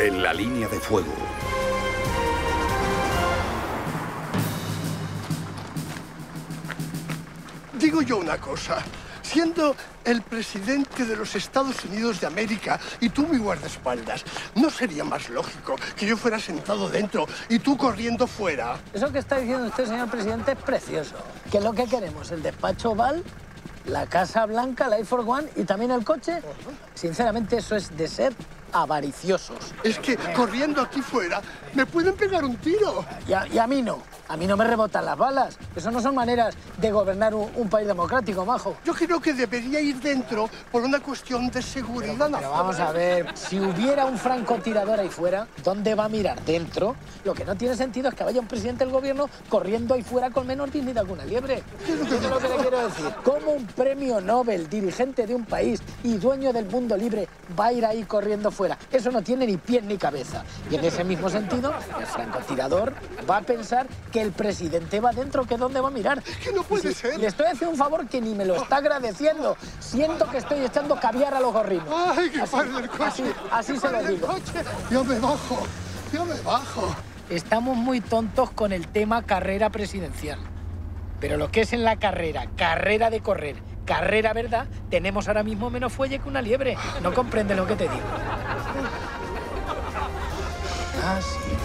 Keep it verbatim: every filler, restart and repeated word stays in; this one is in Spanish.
En la línea de fuego. Digo yo una cosa. Siendo el presidente de los Estados Unidos de América y tú mi guardaespaldas, ¿no sería más lógico que yo fuera sentado dentro y tú corriendo fuera? Eso que está diciendo usted, señor presidente, es precioso. ¿Qué es lo que queremos? ¿El despacho Oval, la Casa Blanca, la Air Force One y también el coche? Sinceramente, eso es de ser avariciosos. Es que corriendo aquí fuera me pueden pegar un tiro. Y a, y a mí no. A mí no me rebotan las balas. Eso no son maneras de gobernar un, un país democrático, majo. Yo creo que debería ir dentro por una cuestión de seguridad. Pero, pero vamos a ver, si hubiera un francotirador ahí fuera, ¿dónde va a mirar? ¿Dentro? Lo que no tiene sentido es que vaya un presidente del gobierno corriendo ahí fuera con menos dignidad que una liebre. Eso es lo que le quiero decir. ¿Cómo un premio Nobel, dirigente de un país y dueño del mundo libre, va a ir ahí corriendo fuera? Eso no tiene ni pies ni cabeza. Y en ese mismo sentido, el francotirador va a pensar que el presidente va dentro, que dónde va a mirar. Que no puede si, ser. Le estoy haciendo un favor que ni me lo está agradeciendo. Siento que estoy echando caviar a los gorrinos. ¡Ay, que así, pare el coche! Así, así se lo digo. Coche. Yo me bajo, yo me bajo. Estamos muy tontos con el tema carrera presidencial. Pero lo que es en la carrera, carrera de correr, carrera verdad, tenemos ahora mismo menos fuelle que una liebre. No comprendes lo que te digo. Ah, sí.